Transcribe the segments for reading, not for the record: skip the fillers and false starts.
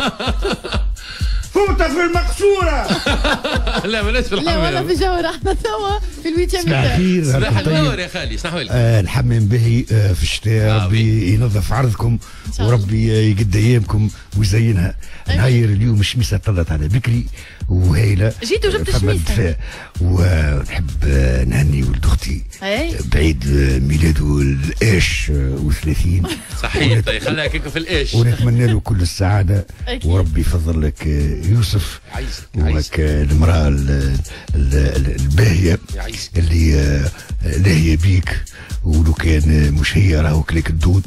فوطه في المقصوره. لا بلاش في الحمام. لا والله في الجو احنا توا في الويتيام. صباح النور يا خالي، شنو احوالك؟ الحمام باهي في الشتاء، ربي ينظف عرضكم وربي يقد ايامكم ويزينها. نهاير اليوم الشميسه طلت على بكري وهايله. جيت وجبت الشميسه ونحب نهني ولد اختي بعيد ميلاده الاش و30. صحيح خليها كيك في الايش. ونتمنى له كل السعاده وربي يفضل لك يوسف وك المراه الباهيه اللي لاهيه بيك، ولو كان مش هي راهو كليك الدود.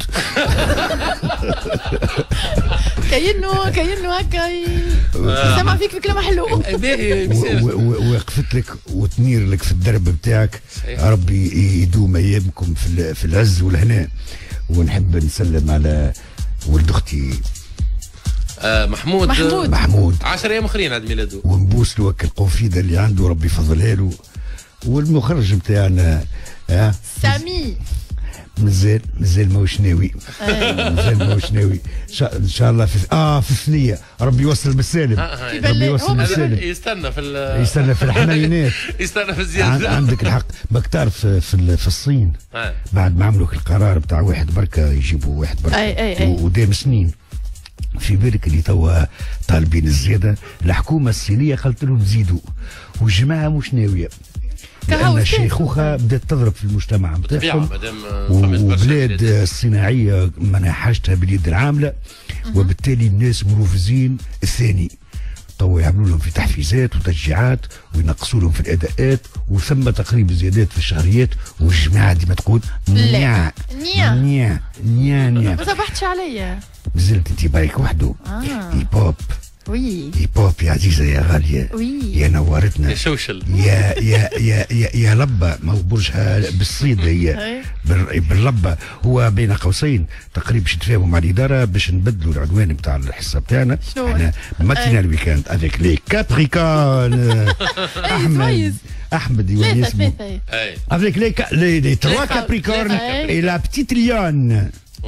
كأنه هكا سمع فيك في كلام حلو. وقفت لك وتنير لك في الدرب بتاعك. ربي يدوم ايامكم في العز والهناء. ونحب نسلم على ولد اختي محمود 10 ايام اخرين عيد ميلاده، ونبوس له القنفيده اللي عنده ربي يفضلها له. والمخرج بتاعنا سامي مازال ماهوش ناوي. مازال ماهوش ناوي. ان شاء الله في الثنيه ربي يوصل بالسالم. ربي يوصل بالسالم. يستنى في الحنينات. يستنى في الزياده. عندك الحق. باك تعرف في الصين بعد ما عملوا القرار بتاع واحد بركه يجيبوا واحد بركه ودام سنين، في بالك اللي توا طالبين الزياده. الحكومه الصينيه قالت لهم زيدوا والجماعه مش ناويه، لأن الشيخوخة بدأت تضرب في المجتمع بتاعهم، وبلاد الصناعية ما حاجتها باليد العاملة، وبالتالي الناس مروفزين الثاني. تو يعملوا لهم في تحفيزات وتشجيعات وينقصوا لهم في الأداءات، وثم تقريب زيادات في الشهريات، والجماعة ديما تقول نيا نيا نيا نيا نيا. ما صبحتش عليا. نزلت انت بايك وحده. هيب هوب هيب هوب يا عزيزه يا غاليه. يا نورتنا يا شوشل يا لبه. ما هو برجها بالصيد هي باللبه. هو بين قوسين تقريبا باش نتفاهموا مع الاداره باش نبدلوا العنوان نتاع الحصه بتاعنا. احنا ماتينا الويكاند افيك لي كابريكون. احمد يونس افيك لي تروا كابريكورن اي لا بتيت ليون.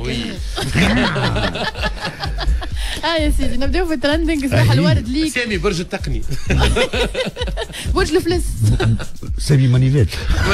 يا سيدي نبداو في الترندنج. صباح الورد ليك. سامي برج التقني. برج الفلس. سامي مانيفيت.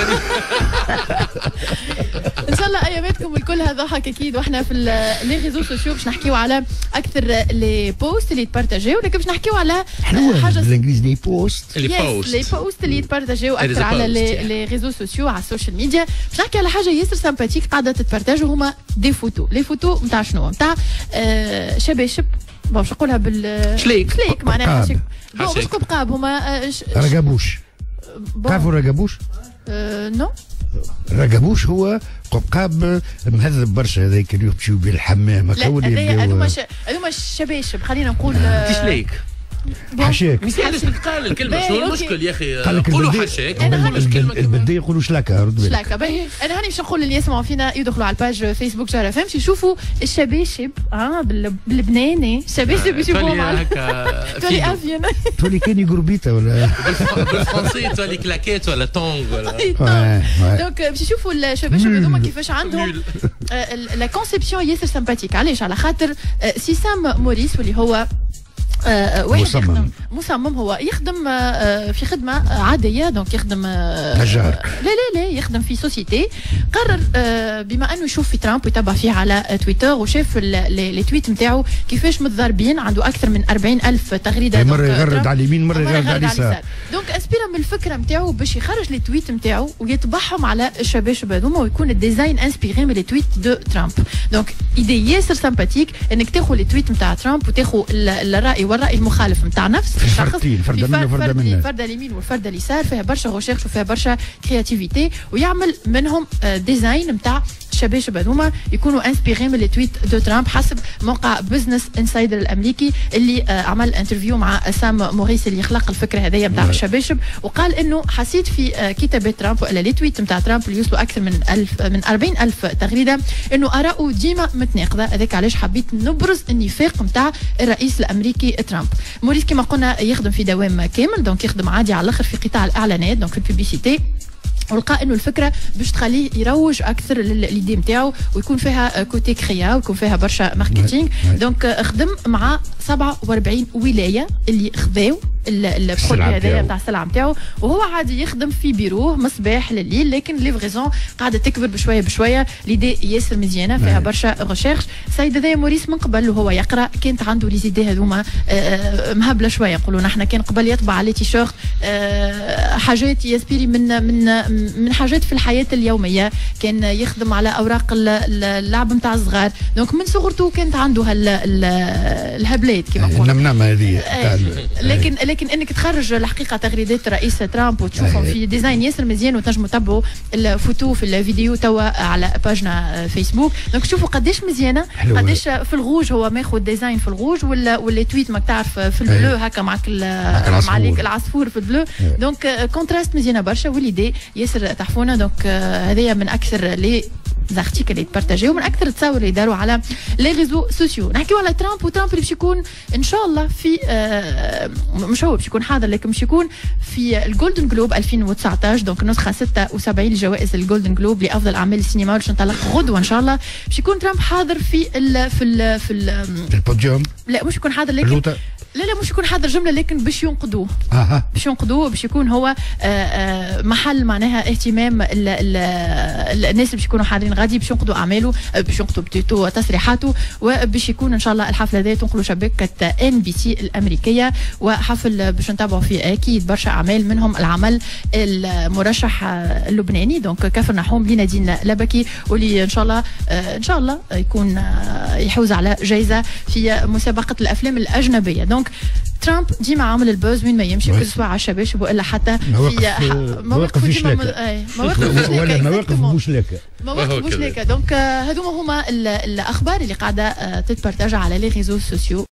ان شاء الله اياماتكم الكلها ضحك اكيد. واحنا في لي ريزو سوسيو باش نحكيو على اكثر لي بوست اللي يتبارتاجيو، ولكن باش نحكيو على حاجه بالانجليزي لي بوست. لي بوست اللي يتبارتاجيو اكثر على لي ريزو سوسيو على السوشيال ميديا. باش نحكي على حاجه ياسر سامباتيك قاعده تتبارتاجو، هما دي فوتو. لي فوتو نتاع شنو؟ نتاع شباشب. باش نقولها شليك معناها حاشيك. مش قبقاب هما رقبوش. تعرفوا رقبوش؟ نو. رقبوش هو قبقاب مهذب برشا، هذاك اللي يمشيو به الحمام. لا هذوما الشباشب خلينا نقول. تشليك حشاك. مثالش قال الكلمه شنو المشكل يا اخي؟ قولوا حشاك. البدايه يقولوا شلاكه. رد بالك شلاكه. انا هاني باش نقول اللي يسمعوا فينا يدخلوا على الباج فيسبوك جارة فهم يشوفوا الشباشب باللبناني. الشباشب يشوفوهم هكا تولي افين. تولي كاني قربيته ولا بالفرنسي تولي كلاكيت ولا تونغ ولا. دونك باش يشوفوا الشباشب هذوما كيفاش عندهم لا كونسيبسيون ياسر سمباتيك. علاش؟ على خاطر سيسام موريس واللي هو واحد مصمم هو يخدم في خدمه عاديه. دونك يخدم نجار. لا يخدم في سوسيتي. قرر بما انه يشوف في ترامب ويتبع فيه على تويتر وشاف لي تويت نتاعو كيفاش متضاربين. عنده اكثر من 40,000 تغريده. مره يغرد على اليمين مره يغرد على اليسار. دونك اسبيرا من الفكره نتاعو باش يخرج لي تويت نتاعو ويطبعهم على الشباشب هذوما ويكون الديزاين انسبيري من لي تويت دو ترامب. دونك ايدي ياسر سمباتيك انك تاخذ لي تويت نتاع ترامب وتاخذ الراي والراي المخالف نتاع نفس الشخص. فرده اليمين والفرده اليسار. فيها برشا غوشيرش وفيها برشا كرياتيفيتي، ويعمل منهم ديزاين نتاع الشباشب هذوما يكونوا انسبيري من التويت دو ترامب حسب موقع بزنس انسايدر الامريكي اللي عمل انترفيو مع سام موريس اللي خلق الفكره هذيا نتاع الشباشب. وقال انه حسيت في كتابات ترامب ولا لي تويت نتاع ترامب اللي يوصلوا اكثر من 40,000 تغريده انه اراءه ديما متناقضه. هذاك علاش حبيت نبرز النفاق نتاع الرئيس الامريكي ترامب. موريس كما قلنا يخدم في دوام كامل. دونك يخدم عادي على الاخر في قطاع الاعلانات. دونك في البيبيسيتي ولقى انه الفكره باش تخليه يروج اكثر للإيدي نتاعو ويكون فيها كوتي كريا ويكون فيها برشا ماركتينغ. دونك خدم مع 47 ولايه اللي خذاو البرودوي هذايا تاع السلعه نتاعو، وهو عادي يخدم في بيروه من الصباح لليل، لكن ليفريزون قاعده تكبر بشويه بشويه. ليدي ياسر مزيانه فيها برشا ريشيرش. السيد هذايا موريس من قبل وهو يقرا كانت عنده لي زيدي هذوما مهبله شويه، نقولوا نحن كان قبل يطبع على تيشيرت حاجات يسبيري من حاجات في الحياه اليوميه، كان يخدم على اوراق اللعب نتاع الصغار. دونك من صغرته كانت عنده الهبلات كما نقولوا النمنمه هذه. لكن انك تخرج الحقيقه تغريدات رئيس ترامب وتشوفهم في ديزاين ياسر مزيان، وتنجموا تتبعوا الفوتو في الفيديو توا على باجنا فيسبوك. دونك شوفوا قداش مزيانه، قداش في الغوج هو ماخذ ديزاين في الغوج، ولا تويت ماك تعرف في البلو هكا معك العصفور في البلو. دونك كونتراست مزيانه برشا، واليدي ياسر تحفونا. دونك هذايا من اكثر لي زارتيكل اللي تبارتاجيو، من اكثر التصاور اللي داروا على لي ريزو سوسيو. نحكيو على ترامب، وترامب اللي باش يكون ان شاء الله في مش هو باش يكون حاضر، لكن باش يكون في الجولدن جلوب 2019. دونك نسخه 76 لجوائز الجولدن جلوب لافضل اعمال السينما اللي تنطلق غدوه ان شاء الله. باش يكون ترامب حاضر في البوديوم. لا مش يكون حاضر، لكن لا مش يكون حاضر جمله، لكن باش ينقذوه. باش ينقذوه، باش يكون هو محل معناها اهتمام الناس اللي باش يكونوا حاضرين غادي، باش ينقذوا اعماله، باش ينقذوا بتيتو تصريحاته. وباش يكون ان شاء الله الحفله هذه تنقلوا شبكه NBC الامريكيه، وحفل باش نتابعوا فيه اكيد برشا اعمال، منهم العمل المرشح اللبناني دونك كفر نحوم لنادين لبكي، واللي ان شاء الله يكون يحوز على جائزه في مسابقه الافلام الاجنبيه. دونك ترامب ديما عامل البوز وين ما يمشي، كل سواء على الشباشب والا حتى في مواقف بوشليكا. دونك هذوما هما الاخبار اللي قاعده تتبارتاج على لي ريزو سوسيو.